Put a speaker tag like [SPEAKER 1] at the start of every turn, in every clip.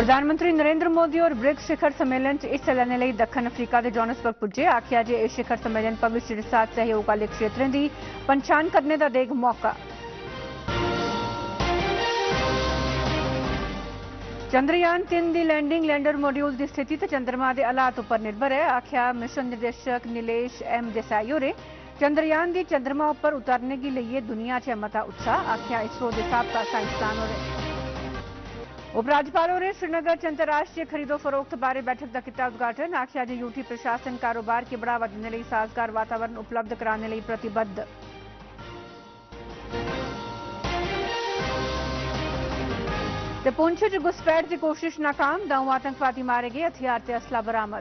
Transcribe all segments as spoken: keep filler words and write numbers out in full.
[SPEAKER 1] प्रधानमंत्री नरेंद्र मोदी और ब्रिक्स शिखर सम्मेलन च हिस्सा लैने लई दक्खन अफ्रीका दे जोहान्सबर्ग पुज्जे। आखिया जे इस शिखर सम्मेलन भविष्य दे साथ सहयोग आह्ले क्षेत्रें दी पन्छान करने दा देग मौका। चंद्रयान तीन दी लैंडिंग लैंडर मॉड्यूल की स्थिति ते चंद्रमा के हालात उपर निर्भर है। आखिया मिशन निदेशक नीलेश एम देसाई होरें चंद्रयान की चंद्रमा उपर उतारने की लिए दुनिया च मता उत्साह। आखिया इसरो के साबका साइंसदान होरें। उपराज्यपाल होरें श्रीनगर च अंतर्राष्ट्रीय खरीदो फरोख्त बारे बैठक का किया उद्घाटन। आखिया जे यूटी प्रशासन कारोबार की बढ़ावा देने लिए साजगार वातावरण उपलब्ध कराने लिए प्रतिबद्ध। पुंछ च घुसपैठ की कोशिश नाकाम, दौं आतंकवादी मारे गए, हथियार ते असला बरामद।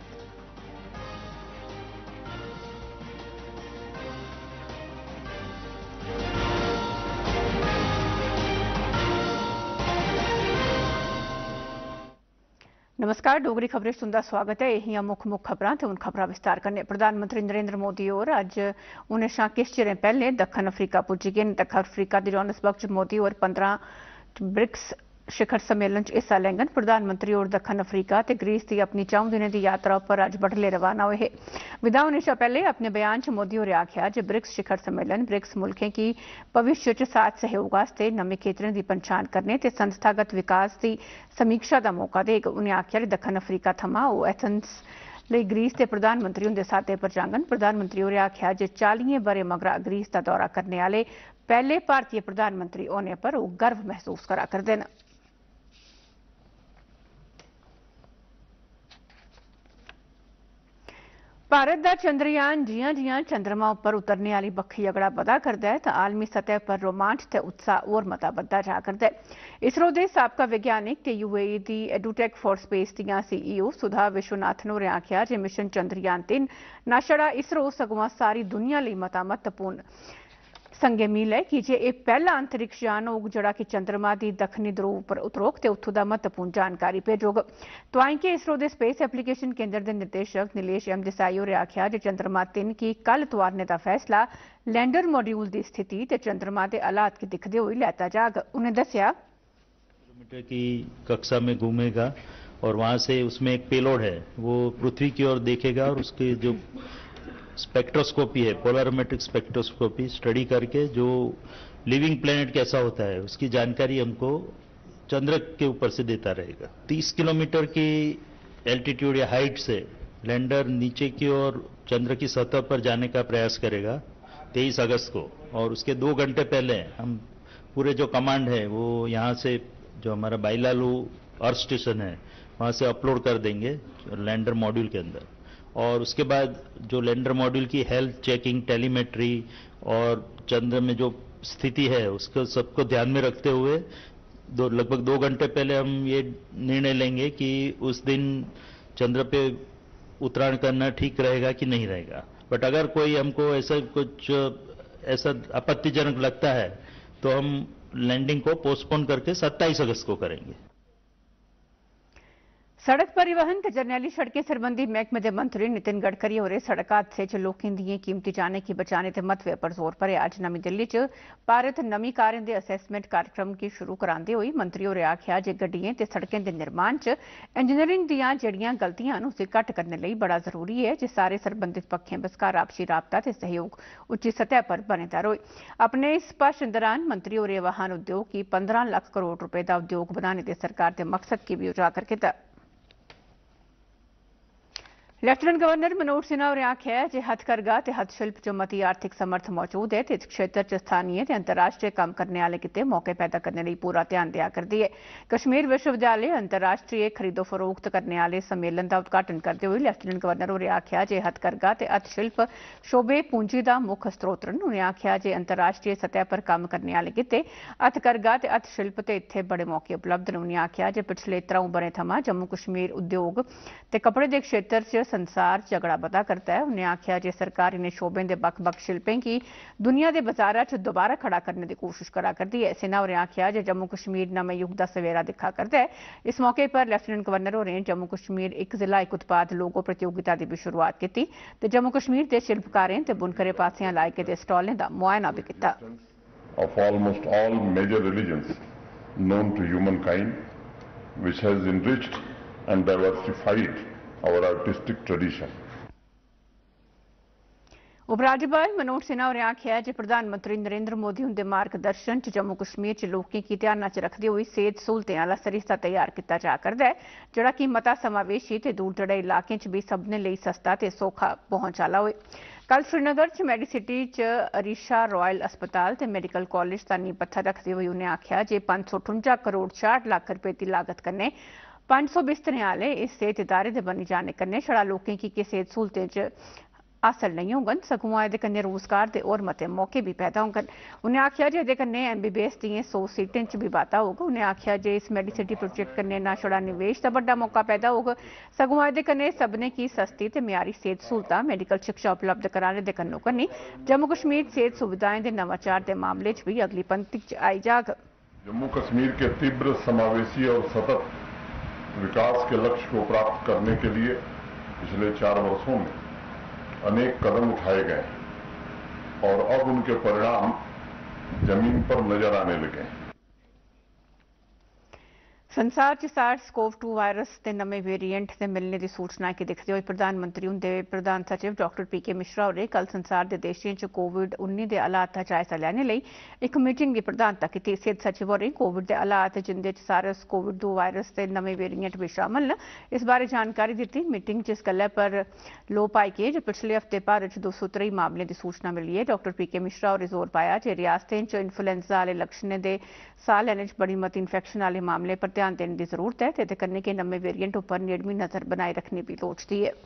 [SPEAKER 1] नमस्कार, डोगरी खबरें सुनदा स्वागत है। यही मुख मुख खबरां ते हुण खबरां विस्तार करने। प्रधानमंत्री नरेंद्र मोदी और अज्ज उन्हें शा किश चिरें पैहले दक्खन अफ्रीका पुज्जी गए। दक्खन अफ्रीका के जोहान्सबर्ग च मोदी और पंद्रह ब्रिक्स शिखर सम्मेलन च हिस्सा लैंगन। प्रधानमंत्री और दक्खन अफ्रीका ते ग्रीस की अपनी चौं दिनें की यात्रा पर अज्ज बडले रवाना होए। विदा होने शा पहले अपने बयान च मोदी होरें आखिया जे ब्रिक्स शिखर सम्मेलन ब्रिक्स मुल्कें की भविष्य च साथ सहयोग वास्ते नमें खेत्तरें की पन्छान करने ते संस्थागत विकास की समीक्षा का मौका देग। उन्हें आखिया जे दक्खन अफ्रीका थमां ओह एथेंस ਲਈ ग्रीस के प्रधानमंत्री उनके साथे पर जांगन। प्रधानमंत्री होरें आखिया जे चालीस बरे मगरा ग्रीस का दौरा करने वाले पहले भारतीय प्रधानमंत्री होने पर वह गर्व महसूस करा करदे न। भारत का चंद्रयान जियां जियां चंद्रमा पर उतरने वाली बक्खी अगड़ा बधा करता है तो आलमी सतह पर रोमांच ते उत्साह और मता बधता जा करता है। इसरो के साबका वैज्ञानिक ते यूएई की एडुटेक फॉर स्पेस दियां सीईओ सुधा विश्वनाथन होरें आखिया जे मिशन चंद्रयान तीन ना छड़ा इसरो सगुआं सारी दुनिया लिए मता महत्वपूर्ण संगे मील है कि जे यह पहला अंतरिक्ष यान होग जड़ा कि चंद्रमा की दक्षिणी ध्रुव पर उतरोग ते उत्थों दा महत्वपूर्ण जानकारी भेजोग। तोआई के इसरो के स्पेस एप्लीकेशन केंद्र के निदेशक नीलेश एम देसाई होरें आखिया जे चंद्रमा तीन की कल उतारने का फैसला लैंडर मॉड्यूल की स्थिति ते चंद्रमा के हालात की दिखते हुए लैता जाग। उन्हें दसिया
[SPEAKER 2] किलोमीटर की कक्षा में घूमेगा और वहां से उसमें एक पेलोड है वो पृथ्वी की ओर देखेगा और उसके जो स्पेक्ट्रोस्कोपी है पोलरोमेट्रिक स्पेक्ट्रोस्कोपी स्टडी करके जो लिविंग प्लेनेट कैसा होता है उसकी जानकारी हमको चंद्र के ऊपर से देता रहेगा। तीस किलोमीटर की एल्टीट्यूड या हाइट से लैंडर नीचे की ओर चंद्र की सतह पर जाने का प्रयास करेगा तेईस अगस्त को और उसके दो घंटे पहले हम पूरे जो कमांड है वो यहाँ से जो हमारा बाइलालू अर्थ स्टेशन है वहाँ से अपलोड कर देंगे लैंडर मॉड्यूल के अंदर और उसके बाद जो लैंडर मॉड्यूल की हेल्थ चेकिंग टेलीमेट्री और चंद्र में जो स्थिति है उसको सबको ध्यान में रखते हुए दो लगभग दो घंटे पहले हम ये निर्णय लेंगे कि उस दिन चंद्र पे उतराण करना ठीक रहेगा कि नहीं रहेगा। बट अगर कोई हमको ऐसा कुछ ऐसा आपत्तिजनक लगता है तो हम लैंडिंग को पोस्टपोन करके सत्ताईस अगस्त को करेंगे।
[SPEAKER 1] सड़क परिवहन ते जरनैली सड़कें संबंधी महकमे के मंत्री नितिन गडकरी होरें सड़क हादसे च लोकें दिएं कीमती जाने की बचाने के महत्व पर जोर भरेआ। अज्ज नमीं दिल्ली च भारत नमीं कारें के असैसमेंट कार्यक्रम की शुरू करांदे होई मंत्री होरें आखिया जे गड्डिएं ते सड़कें के निर्माण च इंजीनियरिंग दियां जेहड़ियां गलतियां न उसी घट्ट करने लई बड़ा जरूरी है जे सारे सरबंधित पक्षें बश्कार आपसी राबता ते सहयोग उच्ची सतह पर बनेदा रहे। अपने इस भाषण दौरान मंत्री होरें वाहन उद्योग की पंद्रह लाख करोड़ रुपए का उद्योग बनाने के सरकार के मकसद की भी उजागर किया। लेफ्टिनेंट गवर्नर मनोज सिन्हा होरें आखिया है जे हथकरघा ते हथशिल्प च मती आर्थिक समर्थ मौजूद है ते इस क्षेत्र च स्थानीय ते अंतर्राष्ट्रीय कम करने वाले किते मौके पैदा करने लिए पूरा ध्यान दिया करती है। कश्मीर विश्वविद्यालय अंतर्राष्ट्रीय खरीदो फरोख्त करने वाले सम्मेलन का उद्घाटन करते हुए लेफ्टिनेंट गवर्नर होरें आखिया जे हथकरघा ते हथशिल्प शोबे पूंजी का मुख स्त्रोत न। उन्हें आखिया जे अंतर्राष्ट्रीय सतह पर कम करने वाले किते हथकरघा ते हथशिल्प ते इत्थे बड़े मौके उपलब्ध न। उन्हें आखिया जे पिछले त्रौं ब'रें थमां जम्मू कश्मीर उद्योग ते कपड़े के क्षेत्र च संसार झगड़ा बधा करता है। उन्हें आखिया जे सरकार इन्हें शोबें के बक्ख बक्ख शिल्पें की दुनिया के बाजार च दोबारा खड़ा करने की कोशिश करा करती है। सिन्हा होरें आखिया जे जम्मू कश्मीर नमें युग का सवेरा दिखा करता है। इस मौके पर लेफ्टिनेंट गवर्नर होरें जम्मू कश्मीर एक जिला एक उत्पाद लोगो प्रतियोगिता की भी शुरुआत की ते जम्मू कश्मीर के शिल्पकारें ते बुनकरें पासियां लाए गेदे स्टॉलें का मुआयना भी किया।
[SPEAKER 3] Of almost all major religions known to humankind which has enriched and diversified our artistic tradition.
[SPEAKER 1] उपराज्यपाल मनोज सिन्हा होरें आखेआ जे प्रधानमंत्री नरेंद्र मोदी हुंदे मार्गदर्शन च जम्मू कश्मीर च लोकें गी ध्याना च रखदे होई सेहत सहूलतें आह्ला सरिस्ता तैयार कीता जा करदा है, जेह्ड़ा कि मता समावेशी ते दूर दरेड़े इलाकें च भी सभनें लेई सस्ता ते सौखा पहुंच आह्ला होए। कल श्रीनगर च मेडिसिटी च अरीशा रॉयल अस्पताल ते मेडिकल कॉलेज दा नींह पत्थर रखदे होई उ'नें आखेआ जे पंज सौ ठुंजा करोड़ छियासठ लक्ख रपे दी लागत कन्नै पंज सौ बिस्तरें आह्ले इस सेहत इदारे दे बनी जाने कन्नै छड़ा लोकें गी किश सेहत सहूलतें च हासल नहीं होङन, सगुआं एह्दे कन्नै रोजगार दे होर मते मौके भी पैदा होङन। उ'नें आखेआ जे एह्दे कन्नै एमबीबीएस दिएं सौ सीटें च भी बाद्धा होग। उ'नें आखेआ जे इस मेडिसिटी प्रोजेक्ट कन्नै ना छड़ा निवेश दा बड्डा मौका पैदा होग, सगुआं एह्दे कन्नै सभनें गी सस्ती ते म्यारी सेहत सहूलतां मेडिकल शिक्षा उपलब्ध कराने दे कन्नो कन्नी जम्मू कश्मीर सेहत सुविधाएं दे नवाचार दे मामले च भी अगली पंक्ति च आई जाग।
[SPEAKER 3] जम्मू कश्मीर के तीव्र समावेशी और सतत विकास के लक्ष्य को प्राप्त करने के लिए पिछले चार वर्षों में अनेक कदम उठाए गए और अब उनके परिणाम जमीन पर नजर आने लगे हैं।
[SPEAKER 1] संसार च सार्स कोव टू वायरस के नमें वेरिएंट के मिलने की सूचना की दिखते हुए प्रधानमंत्री उनके प्रधान सचिव डॉक्टर पी के मिश्रा होरें कल संसार के देशों च कोविड उन्नीस के हालात का जायजा लैने लई एक मीटिंग की प्रधानता की। सेहत सचिव होरें कोविड के हालात जिंदे च सार्स कोविड टू वायरस के नमें वेरिएंट भी शामिल न, इस बारे जानकारी दी। मीटिंग च इस गल्लै पर लो पाई गई जो पिछले हफ्ते भारत च दो सौ त्रेई मामलों की सूचना मिली है। डॉक्टर पी के मिश्रा होरें जोर पाया जे रियासतें च इन्फ्लुएंजा आह्ले लक्षणें दे साह लैने च बड़ी मती इन्फेक्शन आह्ले मामले पर ध्यान देने की जरूरत है ते कन्नै के नमें वेरिएंट उपर नेड़मी नजर बनाए रखनी भी लोड़चदी है।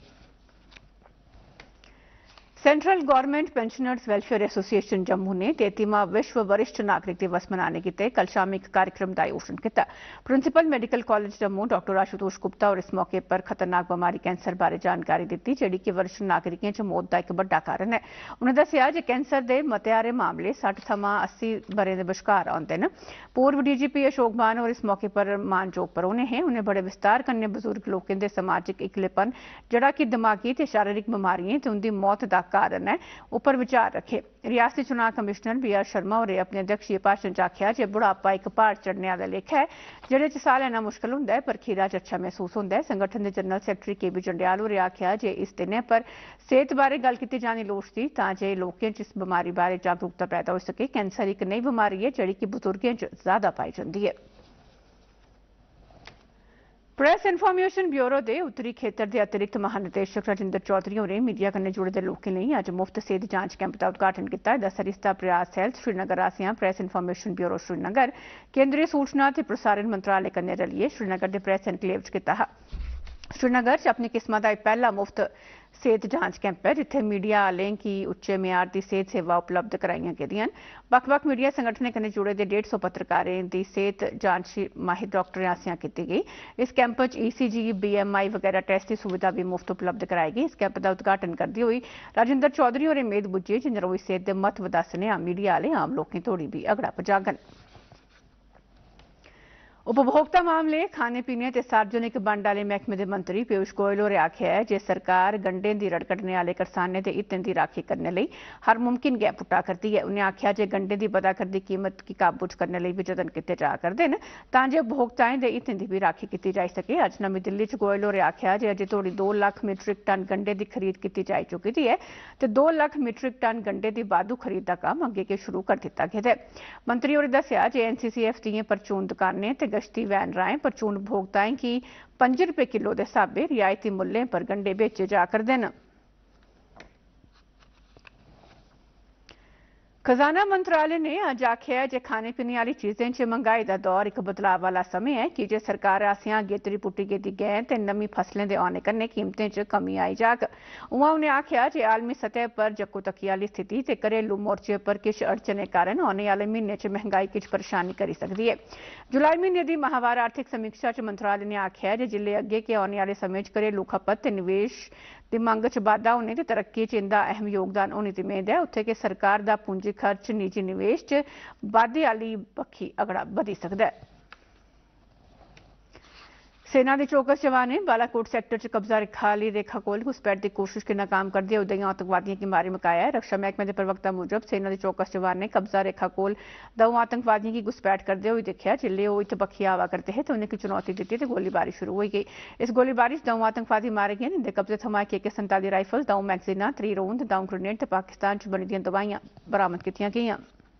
[SPEAKER 1] Central government pensioners welfare association Jammu ने तेतीवां विश्व वरिष्ठ नागरिक दिवस मनाने गित्ते कल शामी एक कार्यक्रम का आयोजन किया। Principal medical college Jammu doctor Ashutosh Gupta और इस मौके पर खतरनाक बीमारी कैंसर बारे जानकारी दी, जिहड़ी कि वरिष्ठ नागरिकें च मौत का एक बड़ा कारण है। उन्हें दस्सिया जे कैंसर के मते हारे मामले सठ थमां अस्सी ब'रें दे बश्कार आउंदे न। पूर्व डीजीपी अशोक मान और इस मौके पर मानजोग परौने हैं। उन्हें बड़े विस्तार कन्नै बुजुर्ग लोकें दे समाजिक इकलेपन, जेहड़ा कि दिमागी ते शारीरिक बीमारियां ते उंदी मौत दा कारण है, उपर विचार रखे। रियासती चुनाव कमिश्नर बी आर शर्मा होरें अपने अध्यक्षीय भाषण च आखेआ जे बुढ़ापा एक पहाड़ चढ़ने आह्ला लेखा है, जेह्दे च साह लैना मुश्कल हुंदा है पर खीरा च अच्छा महसूस हुंदा है। संगठन दे general secretary K B Jandial होरें आखेआ जे इस दिनै पर सेहत बारे गल्ल कीती जानी लोड़चदी तां जे लोकें च इस बमारी बारे जागरूकता पैदा होई सके। कैंसर एक नई बमारी है जेह्ड़ी कि बुजुर्गें च ज्यादा पाई जंदी है। प्रेस इन्फॉर्मेशन ब्यूरो के उत्तरी खेतर के अतिरिक्त महानिदेशक राजिंदर चौधरी होरें मीडिया कन्नै जुड़े दे लोकें लेई अज्ज मुफ्त सेहत जांच कैंप का उद्घाटन किया। एह्दा सरिस्ता प्रयास हेल्थ श्रीनगर आसेआ प्रेस इन्फॉर्मेशन ब्यूरो श्रीनगर, केंद्रीय सूचना ते प्रसारण मंत्रालय कन्नै रलियै श्रीनगर के प्रेस एनक्लेव च कीता हा। श्रीनगर च अपनी किस्मा का पहला मुफ्त सेहत जांच कैंप है जिथे मीडिया आह्लें गी उच्चे म्यार की सेहत सेवा उपलब्ध कराइयां गेदियां न। बक्ख-बक्ख मीडिया संगठनें कन्नै जुड़े दे डेढ़ सौ पत्रकारें की सेहत जांच माहिर डॉक्टरें आसेआ की गई। इस कैंप च ईसीजी, बीएमआई वगैरह टेस्ट की सुविधा भी मुफ्त उपलब्ध कराई गई। इस कैंप का उद्घाटन करते हुए राजिंदर चौधरी होरें मेद बुज्झी जे नरोई सेहत के महत्व दा सनेहा मीडिया आह्ले आम लोकें तोड़ी भी अगड़ा पजाङन। उपभोक्ता मामले, खाने पीने ते सार्वजनिक बंड आह्ले मैह्कमे दे मंत्री पीयूष गोयल होरें आखेआ है जे सरकार गंढें दी रड़कड़ने आह्ले करसानें दे हितें दी राखी करने लेई हर मुमकिन गैं पुट्टा करदी है। उन्हें आखेआ जे गंढें दी बधा करदी कीमत गी काबू च करने लेई भी जतन कीते जा करदे न तां जे उपभोक्ताएं दे हितें दी भी राखी कीती जाई सके। अज्ज नमीं दिल्ली च गोयल होरें आखेआ जे अजें तोड़ी दो लक्ख मीट्रिक टन गंढे दी खरीद कीती जाई चुकी दी है ते दो लक्ख मीट्रिक टन गंढे दी बाद्धू खरीद दा कम्म अग्गे गै शुरू कर दित्ता गेदा है। मंत्री होरें दस्सिया जे एनसीसीएफ दिएं परचून दुकानें ते गश्ती वैन राहें परचून उपभोक्ताएं गी पंज रुपए किलो के स्हाबे रियायती मुल्लें पर गंढे बेचे जा करदे न। खजाना मंत्रालय ने अज आखेआ जे खाने पीने वाली चीजें च महंगाई का दौर एक बदलाव वाला समय है कि जे सरकार आसेआ गेतरी पुट्टी गेदी गैं ते नमीं फसलें दे औने कन्नै कीमतें च कमी आई जाग। उआं उनें आखेआ जे आलमी सतह पर जक्कू तक्की आह्ली स्थिति ते घरेलू मोर्चे पर किश अड़चनें कारण औने आह्ले म्हीने च महंगाई किश परेशानी करी सकदी है। जुलाई महीने दी माहवार आर्थिक समीक्षा च मंत्रालय ने आखेआ जे जिल्ले अग्गे के औने आह्ले समें च घरेलू खपत ते निवेश दी मंग च बाद्धा होने ते तरक्की च इंदा अहम योगदान होने दी मेद है, उत्थे के सरकार दा पूंजी खर्च निजी निवेश च बाद्धे आह्ली बक्खी अगड़ा बधी सकदा है। सेना के चौकस जवान ने बालाकोट सैक्टर च कब्जा रेखा ली रेखा कोल घुसपैठ की कोशिश की नाकाम कर दिया उदय आतंकवादियों की मारी मुकाया है। रक्षा महकमे के प्रवक्ता मुजब सेना के चौकस जवान ने कब्जा रेखा कोल दो आतंकवादियों की घुसपैठ करते हुए देखा। जिले वो इत पक्षी आवा करते हैं तो उन्हें की चुनौती दी तो गोलीबारी शुरू हो गई। इस गोलीबारी से दो आतंकवादी मारे गए। इनके कब्जे थमा के के संताली राइफल दो मैगजीना त्री रोंद दो ग्रेनेड पाकिस्तान च बनी दी दवाइयां बरामद की गई।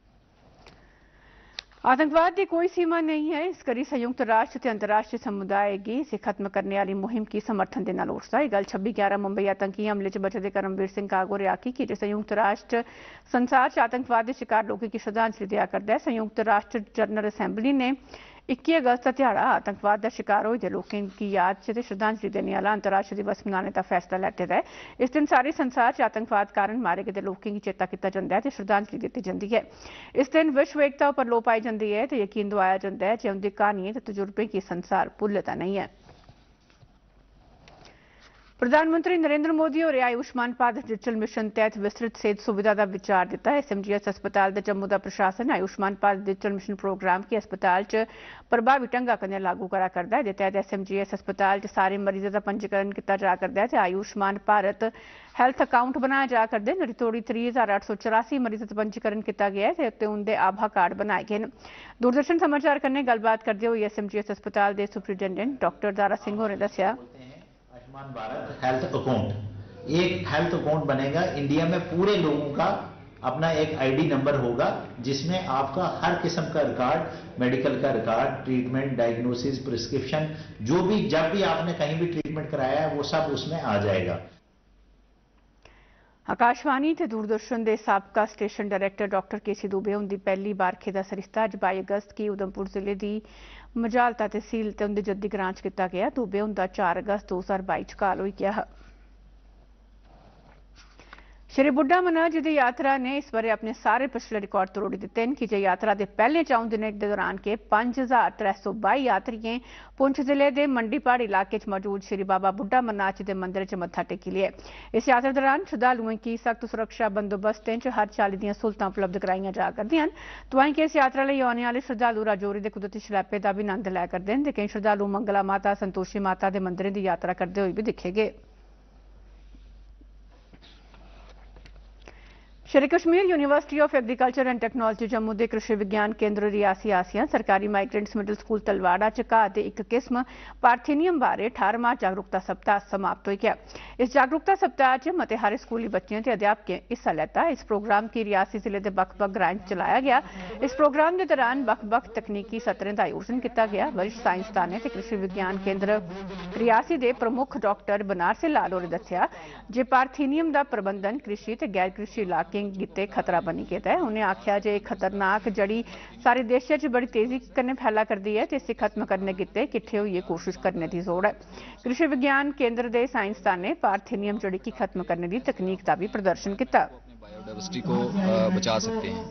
[SPEAKER 1] आतंकवाद की कोई सीमा नहीं है, इस करी संयुक्त राष्ट्र ते अंतर्राष्ट्रीय समुदाय की इसे खत्म करने वाली मुहिम की समर्थन देना लोड़दा। यह गल छब्बी ग्यारह मुंबई आतंकी हमले च बचे करमवीर सिंह कागोर आखी कि संयुक्त राष्ट्र संसार च आतंकवाद के शिकार लोगों की श्रद्धांजलि दिया करता है। संयुक्त राष्ट्र जनरल असैंबली ने इक्की अगस्त का ध्याड़ा आतंकवाद का शिकार होए लोगों की याद से श्रद्धांजलि देने वाला अंतर्राष्ट्रीय दिवस मनाने का फैसला लैते है। इस दिन सारे संसार च आतंकवाद कारण मारे गए लोगों की चेता किया जाता है तो श्रद्धांजलि दी जाती है। इस दिन विश्व एकता पर लो पाई जाती है तो यकीन दवाया जाता है कि उनकी कहानी तो तजुर्बे की संसार भुलता नहीं है। प्रधानमंत्री नरेंद्र मोदी और आयुष्मान भारत डिजिटल मिशन तहत विस्तृत सेहत सुविधा का विचार दिता है। एस एम जी एस अस्पताल के जम्मू का प्रशासन Ayushman Bharat digital mission programme के अस्पताल च प्रभावी ढंग कन्नै लागू करा करता है। तहत एस एम जी एस अस्पताल च सारे मरीजों का पंजीकरण किया जा करता है। आयुष्मान भारत हैल्थ अकाउंट बनाया जा करते हैं। तोड़ी त्री हजार अठ सौ चौरासी मरीजों का पंजीकरण किया गया है तो उनके आभा कार्ड बनाए गए। दूरदर्शन समाचार कन्नै गलबात करते हुए एस एम जी एस अस्पताल के सुपरिटेंडेंट डॉक्टर दारा सिंह होरें दस्सिया
[SPEAKER 4] आयुष्मान भारत हेल्थ अकाउंट एक हेल्थ अकाउंट बनेगा इंडिया में पूरे लोगों का अपना एक आईडी नंबर होगा जिसमें आपका हर किस्म का रिकॉर्ड मेडिकल का रिकॉर्ड ट्रीटमेंट डायग्नोसिस प्रिस्क्रिप्शन जो भी जब भी आपने कहीं भी ट्रीटमेंट कराया है वो सब उसमें आ जाएगा।
[SPEAKER 1] आकाशवाणी ते दूरदर्शन के साबका स्टेशन डायरैक्टर डॉक्टर के सी दुबे उनकी पहली बारखे का सरिस्ता अज बाई अगस्त की उधमपुर जिले की मजालता तहसील ते उनके जद्दी ग्रां च किया गया। दुबे उनका चार अगस्त दो हजार बाई च काल होई गया। श्री बुड्ढा अमरनाथ जी की यात्रा ने इस बारे अपने सारे पिछले रिकॉर्ड तोड़ी दिते हैं कि जे यात्रा के पहले चौं दिनों के दौरान के पांच हजार त्रै सौ बाई यात्रियों पुंछ जिले के मंडी पहाड़ी इलाके च मौजूद श्री बाबा बुड्ढा अमरनाथ जी के मंदिर च मत्था टेकी लिया। इस यात्रा दौरान श्रद्धालुओं की सख्त सुरक्षा बंदोबस्तें च हर चाली दी सहूलतां उपलब्ध कराई जा करदियां हन। तुआई कि इस यात्रा लई औने वाले श्रद्धालु राजौरी के कुदरती शलैपे का भी आनंद लै करदे हन ते कई श्रद्धालु मंगला माता संतोषी माता के मंदिरें की यात्रा करते हुए भी दिखे गए। Shri Kashmir university of agriculture and technology Jammu के कृषि विज्ञान केंद्र रियासी आसिया सरकारी माइग्रेंट्स मिडल स्कूल तलवाड़ा च घाह के एक किस्म पार्थिनियम बारे अठारहवां जागरूकता सप्ताह समाप्त हो गया। इस जागरूकता सप्ताह च मते हारे स्कूली बच्चों के अध्यापकें हिस्सा लेता। इस प्रोग्राम की रियासी जिले के बक्ख बक्ख ग्राएं चलाया गया। इस प्रोग्राम के दौरान बक्ख बक्ख तकनीकी सत्रें का आयोजन किया गया। वरिष्ठ साइंसदानें ते कृषि विज्ञान केंद्र रियासी के प्रमुख डॉक्टर बनारसी लाल होरें दस्सिया जे पार्थिनियम का प्रबंधन कृषि ते गैर कृषि इलाके गिते खतरा बनी गया है। उन्हें आख्या जे खतरनाक जड़ी सारे देश च बड़ी तेजी कन्नै फैला करती है इसे खत्म करने गिते किट्ठे होइए कोशिश करने की जोड़ है। कृषि विज्ञान केंद्र के साइंसदानें पार्थिनियम जड़ी की खत्म करने की तकनीक का भी प्रदर्शन किया।
[SPEAKER 5] बायोडाइवर्सिटी को बचा सकते हैं।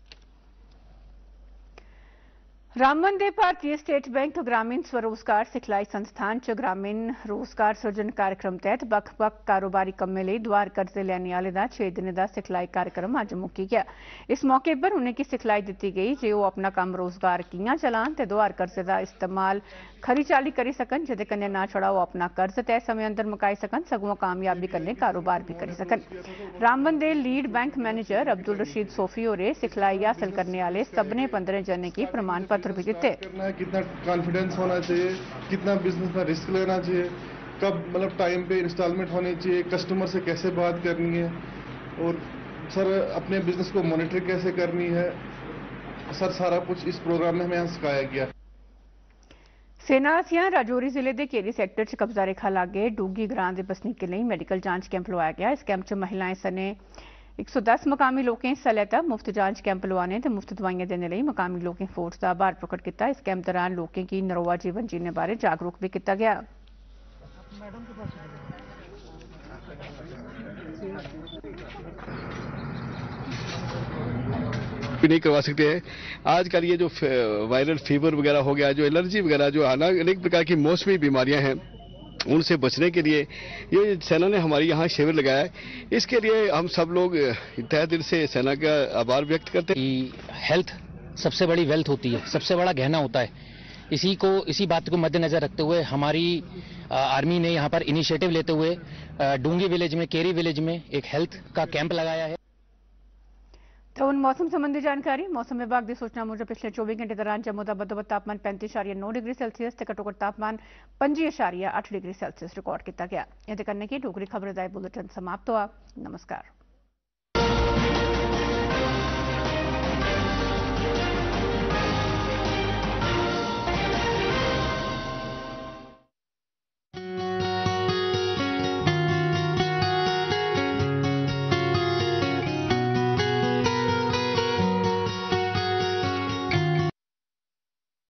[SPEAKER 1] रामबन के भारतीय स्टेट बैंक ग्रामीण स्वरोजगार सिखलाई संस्थान च ग्रामीण रोजगार सृजन कार्यक्रम तहत बक्ख बक्ख कारोबारी कम्में लई दुआर कर्जे लैने वाले का छे दिन का सिखलाई कार्यक्रम अज मुक्की गया। इस मौके पर उन्हें की सिखलाई दी गई जे वो अपना काम रोजगार कियां चलान ते दुआर कर्जे का इस्तेमाल खरी चाली करी सकन जिदे कन्नै ना छड़ा वो अपना कर्ज तय समय अंदर मुकाई सकन सगुआं कामयाबी कन्नै कारोबार भी करी सकन। रामबन के lead bank manager Abdul Rashid Sofi होरें सिखलाई हासिल करने वाले सभनें पंद्रह जने की प्रमाण पत्र भी दिते।
[SPEAKER 6] कितना कॉन्फिडेंस होना चाहिए, कितना बिजनेस में रिस्क लेना चाहिए, कब मतलब टाइम पे इंस्टॉलमेंट होनी चाहिए, कस्टमर से कैसे बात करनी है और सर अपने बिजनेस को मॉनिटर कैसे करनी है, सर सारा कुछ इस प्रोग्राम में हमें सिखाया गया।
[SPEAKER 1] सेना आसिया राजौरी जिले के केरी सैक्टर च कब्जा रेखा लागे डूगी ग्रां के बसनीकें लई मैडिकल जांच कैंप लवाया गया। इस कैंप च महिलाएं सने एक सौ दस मकामी लोगों हिस्सा लेता। मुफ्त जांच कैंप लवाने ते मुफ्त दवाइयां देने लई मकामी लोगों फोर्स का आभार प्रकट किया। इस कैंप दौरान लोगों की नरोआ जीवन जीने बारे जागरूक भी किया गया।
[SPEAKER 7] भी नहीं करवा सकते हैं। आजकल ये जो वायरल फीवर वगैरह हो गया, जो एलर्जी वगैरह, जो अनेक प्रकार की मौसमी बीमारियां हैं, उनसे बचने के लिए ये सेना ने हमारी यहाँ शिविर लगाया है। इसके लिए हम सब लोग तहे दिल से सेना का आभार व्यक्त करते हैं।
[SPEAKER 8] हेल्थ सबसे बड़ी वेल्थ होती है, सबसे बड़ा गहना होता है। इसी को इसी बात को मद्देनजर रखते हुए हमारी आर्मी ने यहाँ पर इनिशिएटिव लेते हुए डूंगी विलेज में, केरी विलेज में एक हेल्थ का कैंप लगाया है।
[SPEAKER 1] तो उन मौसम संबंधी जानकारी मौसम विभाग की सूचना मुजब पिछले चौबीस घंटे दौरान जम्मू का बदोबद तापमान पैंतीस इशारिया नौ डिग्री सैल्सियस ते घट्टोघट्ट तापमान पंजी इशारिया अठ डिग्री सैल्सियस रिकॉर्ड किया गया। ये करने की डोगरी खबर दा बुलेटिन समाप्त हुआ। नमस्कार।